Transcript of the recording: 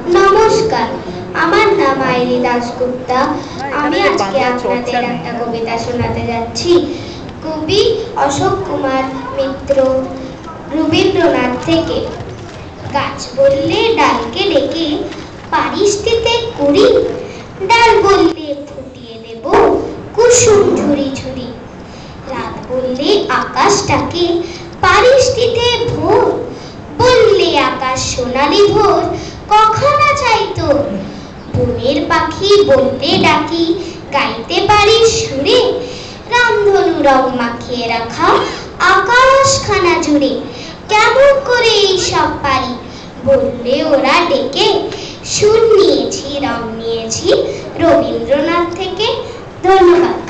নমস্কার, আমার নাম আইরি দাশগুপ্তা। আমি আজকে আপনাদের একটা কবিতা শোনাতে যাচ্ছি। কবি অশোক কুমার মিত্র, রবীন্দ্রনাথ থেকে। গাছ বললে ডালকে ডেকে পারিস দিতে কুড়ি, ডাল বললে ফুটিয়ে দেব কুসুম ঝুরি ঝুরি। রাত বললে আকাশটাকে পারিস দিতে ভোর, বললে আকাশ সোনালি ভোর কখানা চাইতো। বনের পাখি বলতে ডাকি গাইতে পারিস সুরে, রামধনু রং মাখিয়ে রাখা আকাশ খানা জুড়ে। কেমন করে এই সব পারি বললে ওরা ডেকে। সুর নিয়েছি, রং নিয়েছি রবীন্দ্রনাথ থেকে। ধন্যবাদ।